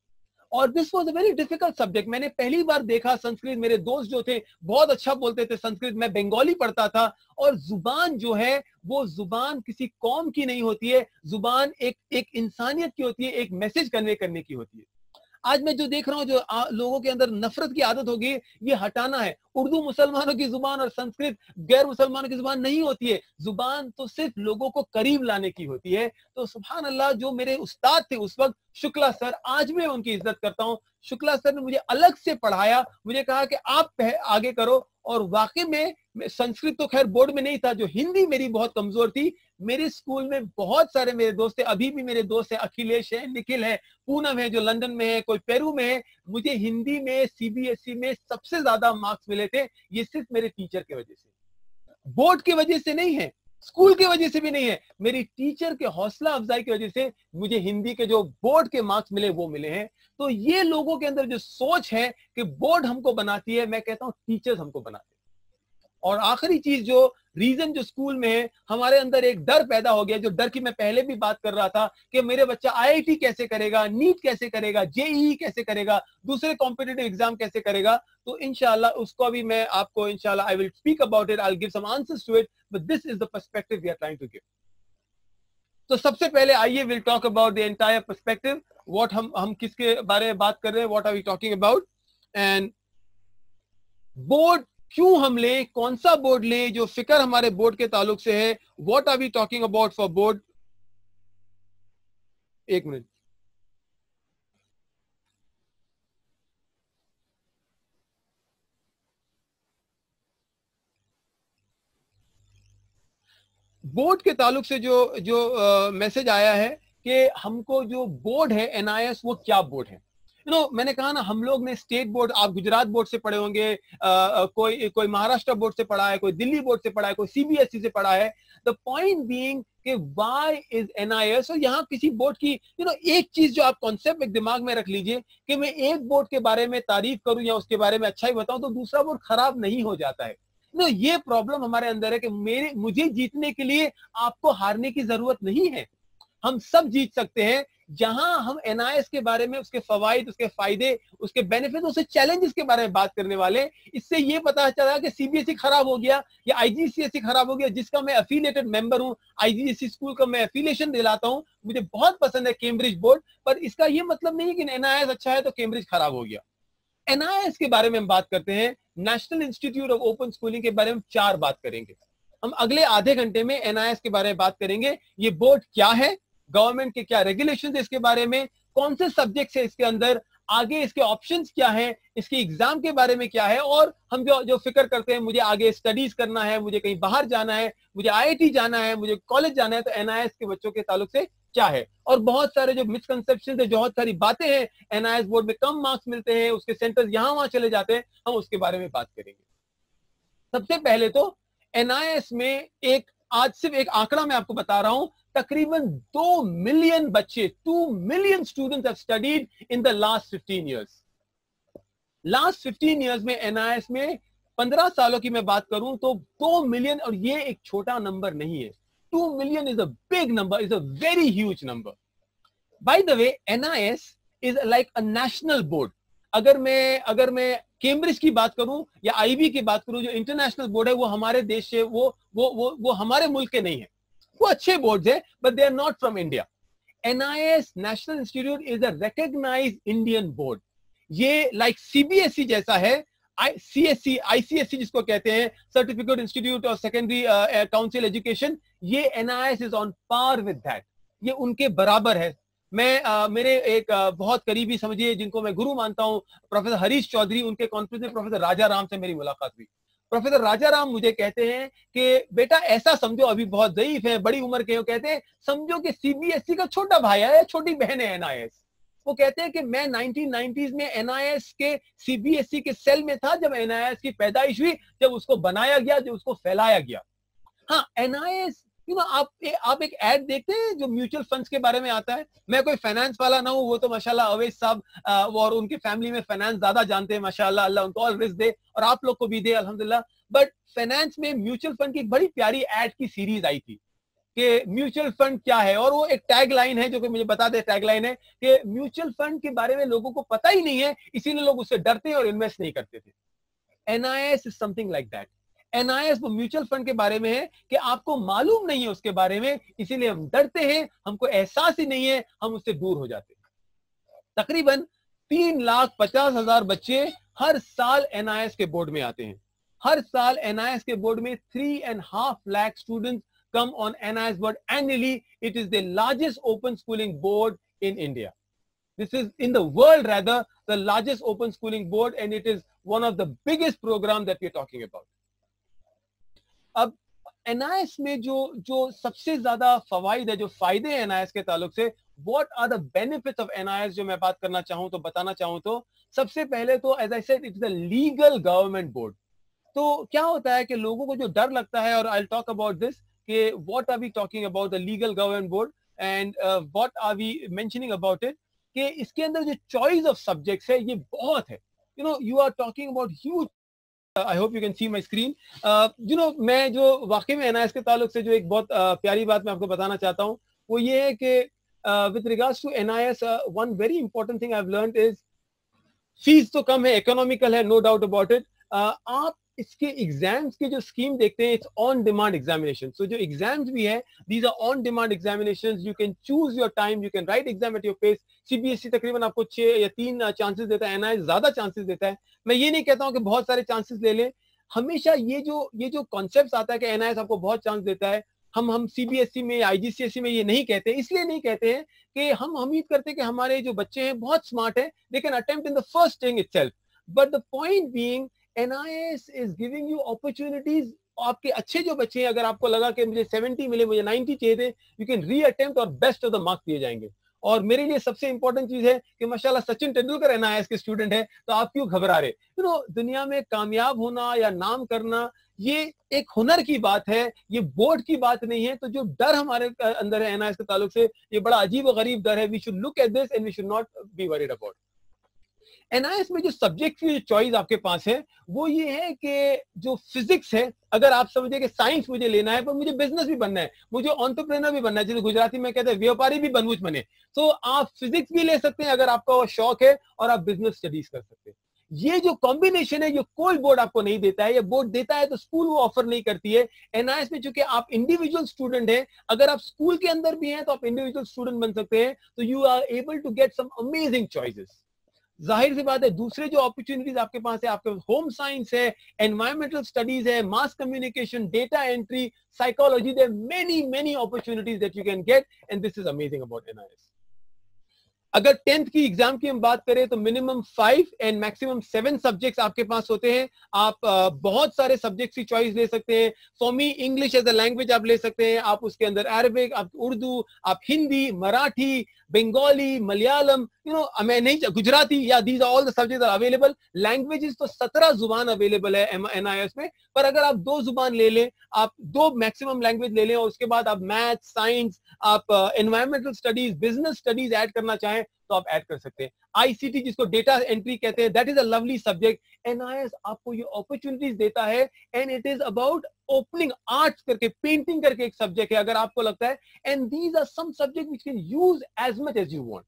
और this was a very difficult subject. मैंने पहली बार देखा संस्कृत, मेरे दोस्त जो थे बहुत अच्छा बोलते थे संस्कृत, मैं बंगाली पढ़ता था और जुबान जो है वो जुबान किसी कौम की नहीं होती है, जुबान एक एक इंसानियत की होती है, एक मैसेज कन्वे करने की होती है। आज मैं जो देख रहा हूँ जो आ, लोगों के अंदर नफरत की आदत होगी, ये हटाना है। उर्दू मुसलमानों की जुबान और संस्कृत गैर मुसलमानों की जुबान नहीं होती है, जुबान तो सिर्फ लोगों को करीब लाने की होती है। तो सुभान अल्लाह, जो मेरे उस्ताद थे उस वक्त शुक्ला सर, आज मैं उनकी इज्जत करता हूँ। शुक्ला सर ने मुझे अलग से पढ़ाया, मुझे कहा कि आप आगे करो और वाकई में संस्कृत तो खैर बोर्ड में नहीं था, जो हिंदी मेरी बहुत कमजोर थी। मेरे स्कूल में बहुत सारे मेरे दोस्त थे, अभी भी मेरे दोस्त हैं, अखिलेश है, निखिल है, पूनम है जो लंदन में है, कोई पेरू में है। मुझे हिंदी में सीबीएसई में सबसे ज्यादा मार्क्स मिले थे, ये सिर्फ मेरे टीचर की वजह से, बोर्ड की वजह से नहीं है, स्कूल की वजह से भी नहीं है, मेरी टीचर के हौसला अफजाई की वजह से मुझे हिंदी के जो बोर्ड के मार्क्स मिले वो मिले हैं। तो ये लोगों के अंदर जो सोच है कि बोर्ड हमको बनाती है, मैं कहता हूं टीचर्स हमको बनाते हैं। और आखिरी चीज जो रीजन जो स्कूल में है, हमारे अंदर एक डर पैदा हो गया, जो डर की मैं पहले भी बात कर रहा था कि मेरे बच्चा आईआईटी कैसे करेगा, नीट कैसे करेगा, जेईई कैसे करेगा, दूसरे कॉम्पिटिटिव एग्जाम कैसे करेगा। तो इंशाल्लाह उसको अभी मैं आपको इंशाल्लाह I will speak about it, I will give some answers to it, but this is the perspective we are trying to give. तो सबसे पहले आइए will talk about the entire perspective, what हम हम किसके बारे में बात कर रहे हैं, what are we talking about, and board क्यों हम लें, कौन सा बोर्ड लें, जो फिक्र हमारे बोर्ड के ताल्लुक से है, what are we talking about for board. एक मिनट, बोर्ड के ताल्लुक से जो जो मैसेज आया है कि हमको जो बोर्ड है एनआईएस, वो क्या बोर्ड है। यू नो मैंने कहा ना, हम लोग ने स्टेट बोर्ड, आप गुजरात बोर्ड से पढ़े होंगे, आ, कोई कोई महाराष्ट्र बोर्ड से पढ़ा है, कोई दिल्ली बोर्ड से पढ़ा है, कोई सीबीएसई से पढ़ा है। द पॉइंट बीइंग कि व्हाई इज एनआईएस। और यहाँ किसी बोर्ड की यू नो एक चीज जो आप कॉन्सेप्ट एक दिमाग में रख लीजिए कि मैं एक बोर्ड के बारे में तारीफ करूं या उसके बारे में अच्छा ही बताऊं तो दूसरा बोर्ड खराब नहीं हो जाता है। नो ये प्रॉब्लम हमारे अंदर है कि मेरे मुझे जीतने के लिए आपको हारने की जरूरत नहीं है, हम सब जीत सकते हैं। जहां हम एनआईएस के बारे में, उसके फवाइद, उसके फायदे, उसके बेनिफिट, उसके चैलेंजेस के बारे में बात करने वाले, इससे ये पता चला कि सीबीएसई खराब हो गया या आईजीसीएसई खराब हो गया, जिसका मैं एफिलिएटेड मेंबर हूं, आईजीसीएसई स्कूल का मैं एफिलिएशन दिलाता हूं, मुझे बहुत पसंद है कैम्ब्रिज बोर्ड, पर इसका ये मतलब नहीं कि एनआईएस अच्छा है तो कैम्ब्रिज खराब हो गया। एनआईएस के बारे में हम बात करते हैं, national institute of open schooling के बारे में चार बात करेंगे हम अगले आधे घंटे में। एनआईएस के बारे में बात करेंगे, ये बोर्ड क्या है, गवर्नमेंट के क्या रेगुलेशन है इसके बारे में, कौन से सब्जेक्ट्स है इसके अंदर, आगे इसके ऑप्शंस क्या हैं, इसके एग्जाम के बारे में क्या है, और हम जो जो फिक्र करते हैं मुझे आगे स्टडीज करना है, मुझे कहीं बाहर जाना है, मुझे आईआईटी जाना है, मुझे कॉलेज जाना है, तो एनआईएस के बच्चों के ताल्लुक से क्या है। और बहुत सारे जो मिसकंसेप्शन है, बहुत सारी बातें हैं, एनआईएस बोर्ड में कम मार्क्स मिलते हैं, उसके सेंटर्स यहां वहां चले जाते हैं, हम उसके बारे में बात करेंगे। सबसे पहले तो एनआईएस में एक, आज सिर्फ एक आंकड़ा मैं आपको बता रहा हूं, तकरीबन दो मिलियन बच्चे, two million students have studied in the last fifteen years. Last fifteen years में एनआईएस में पंद्रह सालों की मैं बात करूं तो दो मिलियन, और ये एक छोटा नंबर नहीं है, two million is a big number, is a very huge number. By the way, NIOS is like a national board. अगर मैं अगर मैं कैम्ब्रिज की बात करूं या आईबी की बात करूं, जो इंटरनेशनल बोर्ड है, वो हमारे देश से, वो वो वो वो हमारे मुल्क के नहीं है, वो अच्छे बोर्ड्स हैं, but they are not from India. NIOS, national institute, is a recognized Indian board. ये लाइक सीबीएसई जैसा है, सीएससी, आईसीएससी जिसको कहते हैं, certificate institute of secondary council education, ये NIOS is on par with that, ये उनके बराबर है। मैं आ, मेरे एक आ, बहुत करीबी समझिए जिनको मैं गुरु मानता हूँ, प्रोफेसर हरीश चौधरी, उनके कॉन्फ्रेंस में प्रोफेसर राजा राम से मेरी मुलाकात हुई। प्रोफेसर राजा राम मुझे कहते हैं कि बेटा ऐसा समझो, अभी बहुत ज़ईफ है, बड़ी उम्र के हो, कहते हैं समझो कि सीबीएसई का छोटा भाई है, छोटी बहन है एनआईएस। वो कहते हैं कि मैं नाइनटीन नाइंटीज़ में एनआईएस के सीबीएसई के सेल में था जब एनआईएस की पैदाइश हुई, जब उसको बनाया गया, जब उसको फैलाया गया। हाँ, एनआईएस, यू नो, आप ए, आप एक ऐड देखते हैं जो म्यूचुअल फंड्स के बारे में आता है। मैं कोई फाइनेंस वाला ना हूँ, वो तो माशाल्लाह अवैस साहब और उनकी फैमिली में फाइनेंस ज्यादा जानते हैं, माशाल्लाह, अल्लाह उनको और रिस्क दे और आप लोग को भी दे अल्हम्दुलिल्लाह। बट फाइनेंस में म्यूचुअल फंड की एक बड़ी प्यारी ऐड की सीरीज आई थी कि म्यूचुअल फंड क्या है, और वो एक टैग लाइन है जो कि मुझे बता दे, टैग लाइन है कि म्यूचुअल फंड के बारे में लोगों को पता ही नहीं है, इसीलिए लोग उससे डरते हैं और इन्वेस्ट नहीं करते थे। NIOS is something like that. NIOS वो म्यूचुअल फंड के बारे में है कि आपको मालूम नहीं है उसके बारे में, इसीलिए हम डरते हैं, हमको एहसास ही नहीं है, हम उससे दूर हो जाते हैं। तकरीबन तीन लाख पचास हजार बच्चे हर साल एनआईएस के बोर्ड में आते हैं। हर साल एनआईएस के बोर्ड में three and half lakh students come on N I S board annually. It is the largest open schooling board in India. This is in the world, rather, the largest open schooling board, and it is one of the biggest program that we are talking about. अब NIOS में जो जो सबसे ज्यादा फवाइद है, जो फायदे हैं एनआईएस के ताल्लुक से, what are the benefits of NIOS, जो मैं बात करना चाहूं तो बताना चाहूं तो सबसे पहले तो as I said it is a legal government board. तो क्या होता है कि लोगों को जो डर लगता है, और I will talk about this कि what are we talking about the legal government board and uh, what are we mentioning about it, कि इसके अंदर जो choice of subjects है ये बहुत है। you know you are talking about huge uh, I hope you can see my screen uh, you know मैं जो वाकई में एनआईएस के ताल्लुक से जो एक बहुत uh, प्यारी बात मैं आपको बताना चाहता हूँ वो ये है कि uh, with regards to N I S uh, one very important thing I've learned is fees तो कम है, इकोनॉमिकल है, नो डाउट अबाउट इट। आप इसके एग्जाम्स की जो स्कीम देखते हैं, it's on demand examination. So जो एग्जाम्स भी है, these are on demand examinations. You can choose your time, you can write exam at your pace. CBSE तकरीबन आपको छह या तीन चांसेस देता है, एनआईएस ज्यादा चांसेस देता है। मैं ये नहीं कहता हूँ कि बहुत सारे चांसेस ले लें। हमेशा ये जो ये जो कॉन्सेप्ट आता है कि एनआईएस आपको बहुत चांस देता है, हम हम सीबीएसई में, आईजीसीएसई में ये नहीं कहते। इसलिए नहीं कहते हैं कि हम उम्मीद करते हैं कि हमारे जो बच्चे हैं बहुत स्मार्ट हैं, they can attempt in the first sitting itself. But the point being NIOS is giving you opportunities. आपके अच्छे जो बच्चे हैं, अगर आपको लगा कि मुझे सत्तर मिले, मुझे नब्बे चाहिए थे, यू कैन री अटेम्प्ट और बेस्ट ऑफ द मार्क्स दिए जाएंगे। और मेरे लिए सबसे इंपॉर्टेंट चीज है कि माशाल्लाह सचिन तेंदुलकर एनआईएस के स्टूडेंट है, तो आप क्यों घबरा रहे? यू नो दुनिया में कामयाब होना या नाम करना ये एक हुनर की बात है, ये बोर्ड की बात नहीं है। तो जो डर हमारे अंदर है एनआईएस के ताल्लुक से, ये बड़ा अजीब और गरीब डर है। We should look at this and we should not be worried about. NIOS में जो सब्जेक्ट की चॉइस आपके पास है वो ये है कि जो फिजिक्स है, अगर आप समझे कि साइंस मुझे लेना है पर मुझे बिजनेस भी बनना है, मुझे एंटरप्रेन्योर भी बनना है, जैसे गुजराती में कहते हैं व्यापारी भी बनवुच बने, तो आप फिजिक्स भी ले सकते हैं अगर आपका वो शौक है, और आप बिजनेस स्टडीज कर सकते हैं। ये जो कॉम्बिनेशन है, ये कोई बोर्ड आपको नहीं देता है। ये बोर्ड देता है तो स्कूल वो ऑफर नहीं करती है। एनआईएस में चूंकि आप इंडिविजुअल स्टूडेंट हैं, अगर आप स्कूल के अंदर भी हैं तो आप इंडिविजुअल स्टूडेंट बन सकते हैं, तो you are able to get some amazing choices. जाहिर सी बात है, दूसरे जो अपॉर्चुनिटीज आपके पास है, आपके होम साइंस है, एनवायरमेंटल स्टडीज है, mass communication, data entry, psychology, there many many opportunities that you can get, and this is amazing about NIOS. अगर टेंथ की एग्जाम की हम बात करें तो minimum five and maximum seven subjects आपके पास होते हैं। आप आ, बहुत सारे सब्जेक्ट्स की चॉइस ले सकते हैं। For me English as a language आप ले सकते हैं, आप उसके अंदर अरबिक, आप उर्दू, आप हिंदी, मराठी, बंगाली, मलयालम, यू नो मैं नहीं गुजराती, या these all the subjects are available. Languages तो सत्रह जुबान अवेलेबल है एनआईएस में, पर अगर आप दो जुबान ले लें, आप दो मैक्सिमम लैंग्वेज ले लें, और उसके बाद आप मैथ, साइंस, आप environmental studies, business studies add करना चाहें तो आप ऐड कर सकते हैं। आईसीटी जिसको डेटा एंट्री कहते हैं, that is a lovely subject. NIOS आपको ये अपॉर्चुनिटीज देता है, and it is about opening arts करके, पेंटिंग करके एक सब्जेक्ट है अगर आपको लगता है, and these are some subject which can use as much as you want.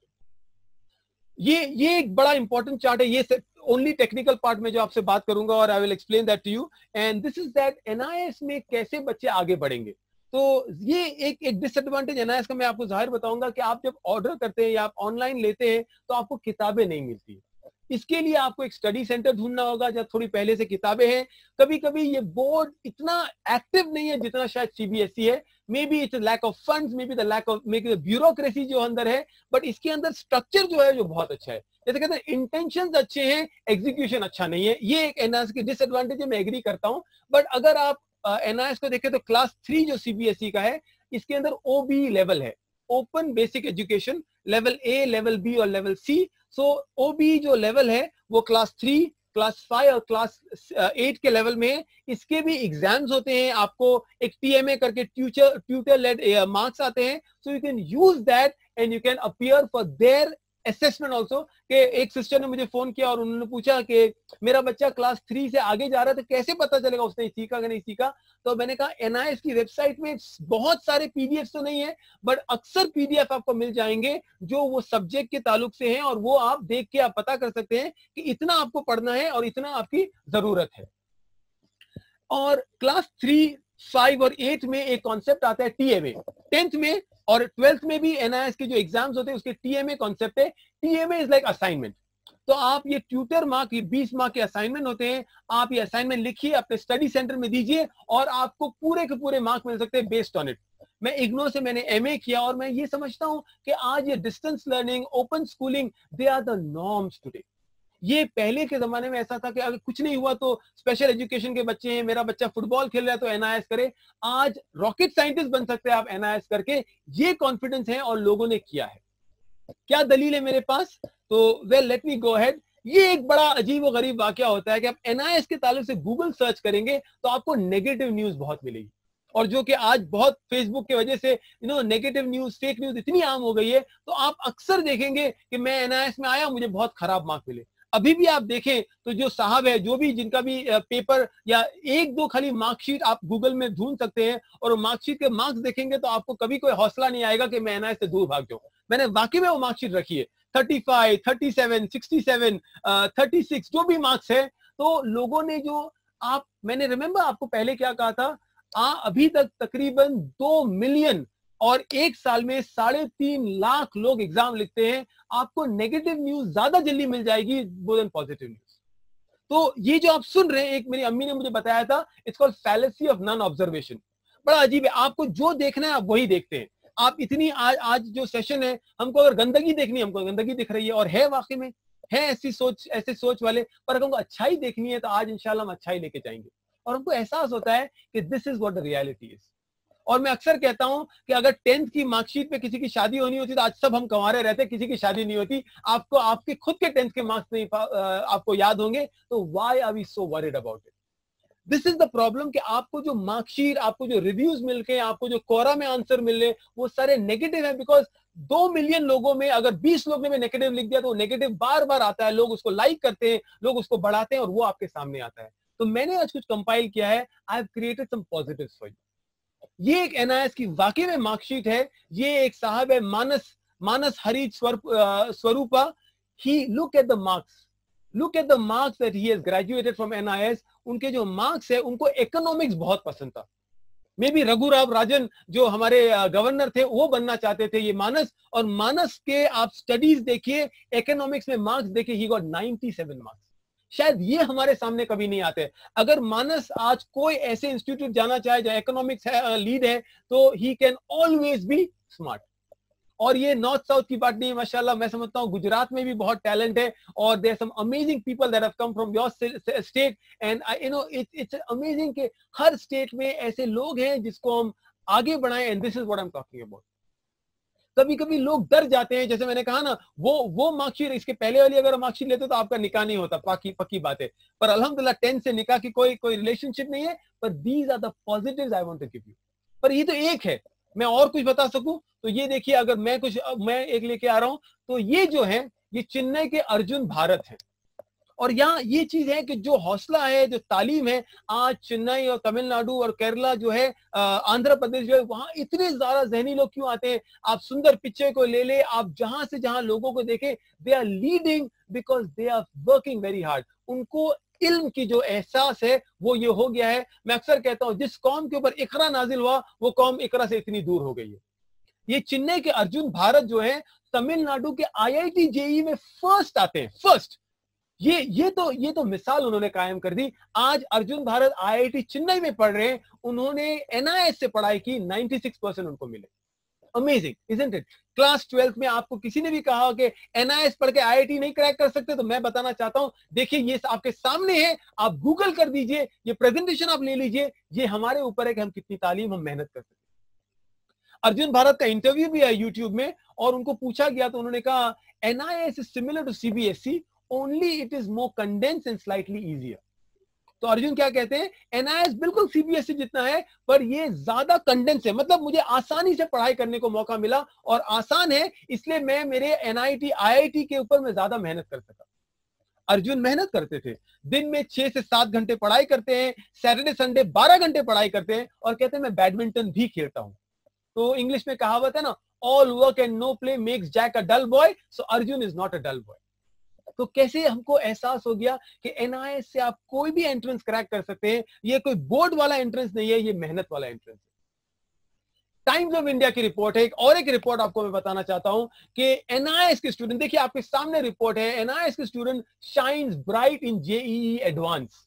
ये ये एक बड़ा इंपॉर्टेंट चार्ट है। ये ओनली टेक्निकल पार्ट में जो आपसे बात करूंगा, और I will explain that to you, and this is that NIOS में कैसे बच्चे आगे बढ़ेंगे। तो ये एक एक डिसएडवांटेज एनआईएस का मैं आपको जाहिर बताऊंगा कि आप जब ऑर्डर करते हैं या आप ऑनलाइन लेते हैं तो आपको किताबें नहीं मिलती। इसके लिए आपको एक स्टडी सेंटर ढूंढना होगा जहाँ थोड़ी पहले से किताबें हैं। कभी कभी ये बोर्ड इतना एक्टिव नहीं है जितना शायद सीबीएसई है, maybe it's lack of funds, maybe the lack of maybe the bureaucracy जो अंदर है, बट इसके अंदर स्ट्रक्चर जो है जो बहुत अच्छा है। जैसे कहते हैं इंटेंशंस अच्छे हैं, एग्जीक्यूशन अच्छा नहीं है, ये एक एनआईएस की डिसएडवांटेज है, मैं एग्री करता हूं। बट अगर आप एनआईएस को देखें तो क्लास थ्री जो सीबीएसई का है, इसके अंदर ओबी लेवल है, open basic education, level A, level B और लेवल सी। सो ओबी जो लेवल है वो क्लास थ्री, क्लास फाइव और क्लास एट के लेवल में है। इसके भी एग्जाम्स होते हैं, आपको एक टीएमए करके ट्यूटर ट्यूटर लेड मार्क्स आते हैं। So you can use that and you can appear for their assessment also. के एक सिस्टर ने मुझे फोन किया और उन्होंने पूछा कि मेरा बच्चा क्लास थ्री से आगे जा रहा है तो कैसे पता चलेगा उसने सीखा कि नहीं सीखा। तो मैंने कहा एनआईएस की वेबसाइट में बहुत सारे पीडीएफ तो नहीं है, बट अक्सर पीडीएफ आपको मिल जाएंगे जो वो सब्जेक्ट के ताल्लुक से हैं, और वो आप देख के आप पता कर सकते हैं कि इतना आपको पढ़ना है और इतना आपकी जरूरत है। और क्लास थ्री, फाइव और एट में एक कॉन्सेप्ट आता है टीएमए। टेंथ में और ट्वेल्थ में भी एनआईएस के जो एग्जाम्स होते हैं उसके टीएमए कॉन्सेप्ट है। TMA is like assignment. तो आप ये ट्यूटर मार्क, ये बीस मार्क के असाइनमेंट होते हैं, आप ये असाइनमेंट लिखिए, अपने स्टडी सेंटर में दीजिए और आपको पूरे के पूरे मार्क मिल सकते हैं बेस्ड ऑन इट। मैं इग्नो से मैंने एमए किया और मैं ये समझता हूं कि आज ये distance learning, open schooling, they are the norms today. ये पहले के जमाने में ऐसा था कि अगर कुछ नहीं हुआ तो स्पेशल एजुकेशन के बच्चे हैं, मेरा बच्चा फुटबॉल खेल रहा है तो एनआईएस करे। आज रॉकेट साइंटिस्ट बन सकते हैं आप एनआईएस करके, ये कॉन्फिडेंस है और लोगों ने किया है। क्या दलील है मेरे पास? तो well let me go ahead. ये एक बड़ा अजीब और गरीब वाकया होता है कि आप एनआईएस के ताल्लुक से गूगल सर्च करेंगे तो आपको नेगेटिव न्यूज बहुत मिलेगी, और जो कि आज बहुत फेसबुक की वजह से you know negative news, fake news इतनी आम हो गई है, तो आप अक्सर देखेंगे कि मैं एनआईएस में आया, मुझे बहुत खराब मार्क मिले। अभी भी आप देखें तो जो साहब है, जो भी जिनका भी पेपर या एक दो खाली मार्कशीट आप गूगल में ढूंढ सकते हैं और मार्कशीट के मार्क्स देखेंगे तो आपको कभी कोई हौसला नहीं आएगा कि मैं एनआईएस से दूर भाग जाऊं। मैंने वाकई में वो मार्कशीट रखी है, thirty five, thirty seven, sixty seven, thirty six, जो भी मार्क्स है। तो लोगों ने जो आप, मैंने रिमेंबर आपको पहले क्या कहा था, आ, अभी तक तकरीबन दो मिलियन और एक साल में साढ़े तीन लाख लोग एग्जाम लिखते हैं। आपको नेगेटिव न्यूज ज्यादा जल्दी मिल जाएगी मोर देन पॉजिटिव न्यूज। तो ये जो आप सुन रहे हैं, एक मेरी अम्मी ने मुझे बताया था, it's called fallacy of non observation. बड़ा अजीब है, आपको जो देखना है आप वही देखते हैं। आप इतनी आज आज जो सेशन है, हमको अगर गंदगी देखनी है, हमको गंदगी दिख रही है, और है वाकई में है ऐसी सोच, ऐसे सोच वाले, पर अगर हमको अच्छाई देखनी है तो आज इंशाल्लाह हम अच्छाई लेके जाएंगे, और हमको एहसास होता है कि this is what the reality is. और मैं अक्सर कहता हूं कि अगर टेंथ की मार्कशीट पे किसी की शादी होनी होती तो आज सब हम कंवारे रहते, किसी की शादी नहीं होती। आपको आपके खुद के टेंथ के मार्क्स नहीं आपको याद होंगे, तो why are we so worried about it? This is the problem कि आपको जो मार्कशीट, आपको जो रिव्यूज मिल के, आपको जो कोरा में आंसर मिल रहे, वो सारे नेगेटिव है। बिकॉज दो मिलियन लोगों में अगर बीस लोग ने नेगेटिव लिख दिया तो नेगेटिव बार बार आता है, लोग उसको लाइक करते हैं, लोग उसको बढ़ाते हैं और वो आपके सामने आता है। तो मैंने आज कुछ कंपाइल किया है, I have created some positives for you. ये एक एनआईएस की वाकई में मार्कशीट है। ये एक साहब है, मानस Manas Hari Swarupa. He look at the marks, look at the marks that he has graduated from NIOS. उनके जो मार्क्स है, उनको इकोनॉमिक्स बहुत पसंद था। मे बी रघुराव राजन जो हमारे गवर्नर थे वो बनना चाहते थे ये मानस, और मानस के आप स्टडीज देखिए, इकोनॉमिक्स में मार्क्स देखिए, he got ninety seven marks. शायद ये हमारे सामने कभी नहीं आते। अगर मानस आज कोई ऐसे इंस्टीट्यूट जाना चाहे जहां इकोनॉमिक्स है, लीड है, तो he can always be smart. और ये नॉर्थ साउथ की बात नहीं है, माशाल्लाह मैं समझता हूँ गुजरात में भी बहुत टैलेंट है, और there some amazing people that have come from your state, and you know it's it's amazing कि हर स्टेट में ऐसे लोग हैं जिसको हम आगे बढ़ाएं, and this is what I am talking about. कभी कभी लोग डर जाते हैं, जैसे मैंने कहा ना, वो वो मार्कशीट, इसके पहले वाली अगर मार्कशीट लेते तो आपका निकाह नहीं होता, पक्की पक्की बात है। पर अल्हम्दुलिल्लाह टेंथ से निकाह की कोई कोई रिलेशनशिप नहीं है, पर these are the positives I want to give you. पर ये तो एक है, मैं और कुछ बता सकूं तो ये देखिए, अगर मैं कुछ मैं एक लेके आ रहा हूं, तो ये जो है, ये चेन्नई के अर्जुन भारत है। और यहाँ ये चीज है कि जो हौसला है, जो तालीम है, आज चेन्नई और तमिलनाडु और केरला जो है, आंध्र प्रदेश जो है, वहां इतने ज्यादा जहनी लोग क्यों आते हैं? आप सुंदर पिक्चर को ले ले, आप जहां से जहां लोगों को देखें, they are leading because they are working very hard. उनको इल्म की जो एहसास है वो ये हो गया है। मैं अक्सर कहता हूं, जिस कौम के ऊपर इकरा नाजिल हुआ, वो कौम इकरा से इतनी दूर हो गई है। ये चेन्नई के अर्जुन भारत जो है, तमिलनाडु के आईआईटी जेईई में फर्स्ट आते हैं, फर्स्ट। ये ये तो ये तो मिसाल उन्होंने कायम कर दी। आज अर्जुन भारत आईआईटी चेन्नई में पढ़ रहे हैं, उन्होंने एनआईएस से पढ़ाई की, छियानवे परसेंट उनको मिले। Amazing, isn't it? Class twelfth में आपको किसी ने भी कहा कि एनआईएस पढ़ के आईआईटी नहीं क्रैक कर सकते, तो मैं बताना चाहता हूं, देखिए ये आपके सामने है, आप गूगल कर दीजिए, ये प्रेजेंटेशन आप ले लीजिए, ये हमारे ऊपर है कि हम कितनी तालीम, हम मेहनत कर सकते। अर्जुन भारत का इंटरव्यू भी है यूट्यूब में, और उनको पूछा गया तो उन्होंने कहा NIOS is similar to CBSE, only it is more condense and slightly easier. तो अर्जुन क्या कहते हैं, एनआईएस बिल्कुल सीबीएसई जितना है, पर ये ज्यादा कंडेंस है, मतलब मुझे आसानी से पढ़ाई करने को मौका मिला और आसान है, इसलिए मैं मेरे एनआईटी आईआईटी के ऊपर मैं ज्यादा मेहनत कर सका। अर्जुन मेहनत करते थे, दिन में छह से सात घंटे पढ़ाई करते हैं, सैटरडे संडे बारह घंटे पढ़ाई करते हैं, और कहते हैं मैं बैडमिंटन भी खेलता हूं। तो इंग्लिश में कहावत है ना, all work and no play makes Jack a dull boy, so Arjun is not a dull boy. तो कैसे हमको एहसास हो गया कि एनआईएस से आप कोई भी एंट्रेंस क्रैक कर सकते हैं, ये कोई बोर्ड वाला एंट्रेंस नहीं है, ये मेहनत वाला एंट्रेंस है। टाइम्स ऑफ इंडिया की रिपोर्ट है, एक और एक रिपोर्ट आपको मैं बताना चाहता हूं कि एनआईएस के स्टूडेंट, देखिए आपके सामने रिपोर्ट है, एनआईएस के student shines bright in JEE advance.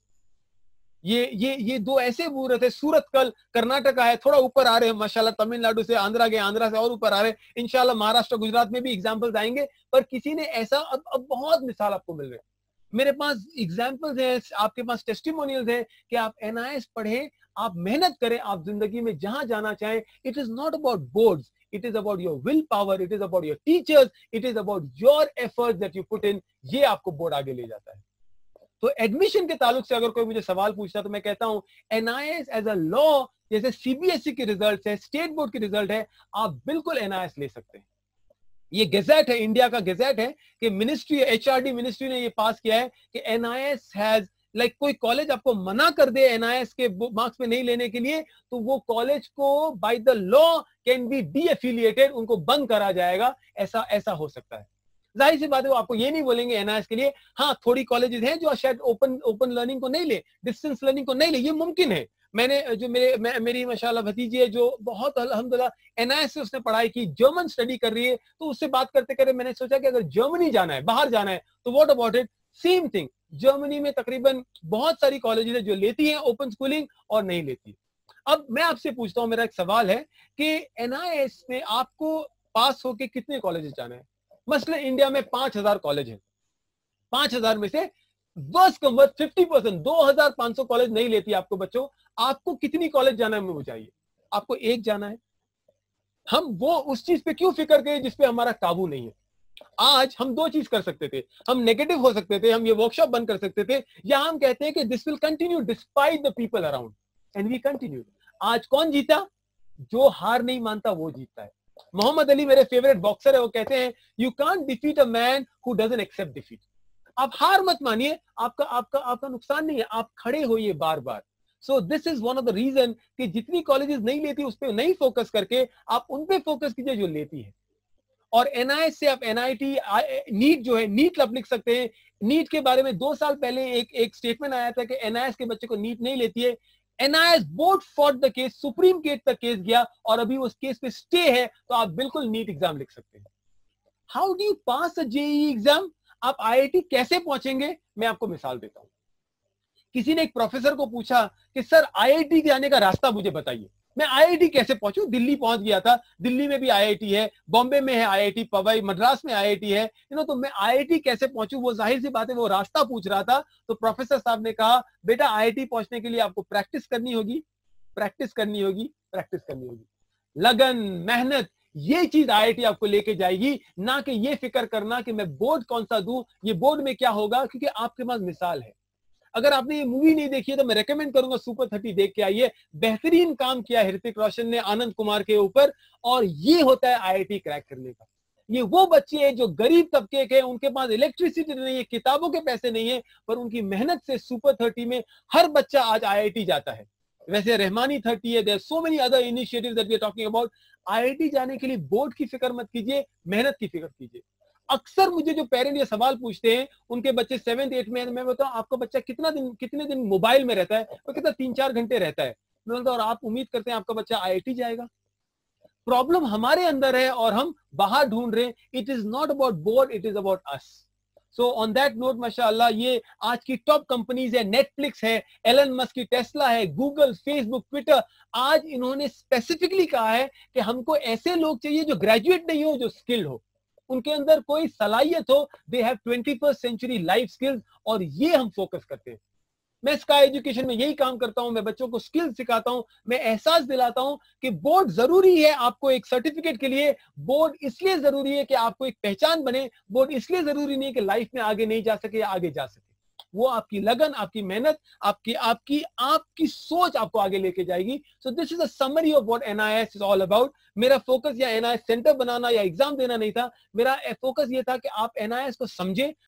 ये ये ये दो ऐसे मुहूर्त है, सूरत कल कर्नाटका है, थोड़ा ऊपर आ रहे हैं माशाल्लाह, तमिलनाडु से आंध्रा गए, आंध्रा से और ऊपर आ रहे हैं, इंशाल्लाह महाराष्ट्र गुजरात में भी एग्जांपल्स आएंगे, पर किसी ने ऐसा, अब अब बहुत मिसाल आपको मिल रहे हैं, मेरे पास एग्जांपल्स हैं, आपके पास टेस्टिमोनियल्स हैं कि आप एनआईएस पढ़ें, आप मेहनत करें, आप जिंदगी में जहां जाना चाहें। It is not about boards, it is about your will power, it is about your teachers, it is about your efforts that you put in, ये आपको बोर्ड आगे ले जाता है। तो एडमिशन के ताल्लुक से अगर कोई मुझे सवाल पूछता तो मैं कहता हूं एनआईएस एज अ लॉ, जैसे सीबीएसई के रिजल्ट है, स्टेट बोर्ड के रिजल्ट है, आप बिल्कुल एनआईएस ले सकते हैं। ये गेजेट है, इंडिया का गेजेट है कि मिनिस्ट्री, एचआरडी मिनिस्ट्री ने ये पास किया है कि एनआईएस हैज, लाइक कोई कॉलेज आपको मना कर दे एनआईएस के मार्क्स में नहीं लेने के लिए, तो वो कॉलेज को by the law can be de affiliated, उनको बंद करा जाएगा, ऐसा ऐसा हो सकता है। जाहिर सी बात है वो आपको ये नहीं बोलेंगे एनआईएस के लिए, हाँ थोड़ी कॉलेजेस हैं जो शायद ओपन ओपन लर्निंग को नहीं ले, डिस्टेंस लर्निंग को नहीं ले, ये मुमकिन है। मैंने जो मेरे मे, मेरी माशाल्लाह भतीजी है जो बहुत अल्हम्दुलिल्लाह एनआईएस से उसने पढ़ाई की, जर्मन स्टडी कर रही है, तो उससे बात करते करते मैंने सोचा कि अगर जर्मनी जाना है, बाहर जाना है, तो what about it, same thing. Germany में तकरीबन बहुत सारी कॉलेजेस है जो लेती हैं ओपन स्कूलिंग और नहीं लेती। अब मैं आपसे पूछता हूँ, मेरा एक सवाल है कि एनआईएस में आपको पास होके कितने कॉलेजेस जाना है? मसलन इंडिया में पांच हजार कॉलेज है, पांच हजार में से बस कम बस फिफ्टी परसेंट, दो हजार पांच सौ कॉलेज नहीं लेती आपको बच्चों, आपको कितनी कॉलेज जाना है मुझे चाहिए? आपको एक जाना है। हम वो उस चीज पे क्यों फिक्र करें जिसपे हमारा काबू नहीं है? आज हम दो चीज कर सकते थे, हम नेगेटिव हो सकते थे, हम ये वर्कशॉप बंद कर सकते थे, या हम कहते हैं कि this will continue despite the people around, and we continue. आज कौन जीता? जो हार नहीं मानता वो जीतता है। मोहम्मद अली मेरे फेवरेट बॉक्सर है, वो कहते हैं you can't defeat a man who doesn't accept defeat. आप हार मत मानिए, आपका आपका आपका नुकसान नहीं है, आप खड़े होइए बार बार। So this is one of the reason कि जितनी कॉलेजेस नहीं लेती उस पर नहीं फोकस करके आप उन पे फोकस कीजिए जो लेती है। और एनआईएस से आप एनआईटी, नीट जो है, नीट आप लिख सकते हैं। नीट के बारे में दो साल पहले एक एक स्टेटमेंट आया था कि एनआईएस के बच्चे को नीट नहीं लेती है। NIOS board fought the case, supreme court तक केस गया और अभी उस केस पे स्टे है, तो आप बिल्कुल नीट एग्जाम लिख सकते हैं। How do you pass a JEE exam? आप आईआईटी कैसे पहुंचेंगे? मैं आपको मिसाल देता हूं। किसी ने एक प्रोफेसर को पूछा कि सर आईआईटी जाने का रास्ता मुझे बताइए, मैं आईआईटी कैसे पहुंचूं? दिल्ली पहुंच गया था, दिल्ली में भी आईआईटी है, बॉम्बे में है आईआईटी, पवई मद्रास में आईआईटी है, यू नो, तो मैं आईआईटी कैसे पहुंचूं? वो जाहिर सी बात है वो रास्ता पूछ रहा था। तो प्रोफेसर साहब ने कहा बेटा आईआईटी पहुंचने के लिए आपको प्रैक्टिस करनी होगी, प्रैक्टिस करनी होगी, प्रैक्टिस करनी होगी, लगन, मेहनत, ये चीज आईआईटी आपको लेके जाएगी, ना कि ये फिक्र करना कि मैं बोर्ड कौन सा दूं, ये बोर्ड में क्या होगा, क्योंकि आपके पास मिसाल है। अगर आपने ये मूवी नहीं देखी है तो मैं रेकमेंड करूंगा सुपर थर्टी देख के आइए, बेहतरीन काम किया ऋतिक रोशन ने आनंद कुमार के ऊपर। और ये होता है आईआईटी क्रैक करने का। ये वो बच्चे हैं जो गरीब तबके के, उनके पास इलेक्ट्रिसिटी नहीं है, किताबों के पैसे नहीं है, पर उनकी मेहनत से सुपर थर्टी में हर बच्चा आज आईआईटी जाता है। वैसे रहमानी थर्टी है, there so many other initiatives that we are talking about. IIT जाने के लिए बोर्ड की फिक्र मत कीजिए, मेहनत की फिक्र कीजिए। अक्सर मुझे जो पेरेंट ये सवाल पूछते हैं, उनके बच्चे सेवेंथ एट में, मैं बताऊं आपका बच्चा कितना दिन कितने दिन मोबाइल में रहता है? वो कहता तीन चार घंटे रहता है। मैं बोलता और आप उम्मीद करते हैं आपका बच्चा आईआईटी जाएगा? प्रॉब्लम हमारे अंदर है और हम बाहर ढूंढ रहे हैं। It is not about board, it is about us. So on that note माशाअल्लाह ये आज की टॉप कंपनीज है, नेटफ्लिक्स है, एलन मस्क की टेस्ला है, गूगल, फेसबुक, ट्विटर। आज इन्होंने स्पेसिफिकली कहा है कि हमको ऐसे लोग चाहिए जो ग्रेजुएट नहीं हो, जो स्किल्ड हो, उनके अंदर कोई सलाहियत हो, they have twenty first century life skills, और ये हम फोकस करते हैं। मैं स्काई एजुकेशन में यही काम करता हूं, मैं बच्चों को स्किल सिखाता हूं, मैं एहसास दिलाता हूं कि बोर्ड जरूरी है आपको एक सर्टिफिकेट के लिए, बोर्ड इसलिए जरूरी है कि आपको एक पहचान बने, बोर्ड इसलिए जरूरी नहीं है कि लाइफ में आगे नहीं जा सके या आगे जा सके। वो आपकी लगन, आपकी मेहनत, आपकी आपकी आपकी सोच आपको आगे लेके जाएगी। So this is a summary of what NIS is all about. मेरा फोकस या एनआईएस सेंटर बनाना या एग्जाम देना नहीं था, मेरा फोकस ये था कि आप एनआईएस को समझें,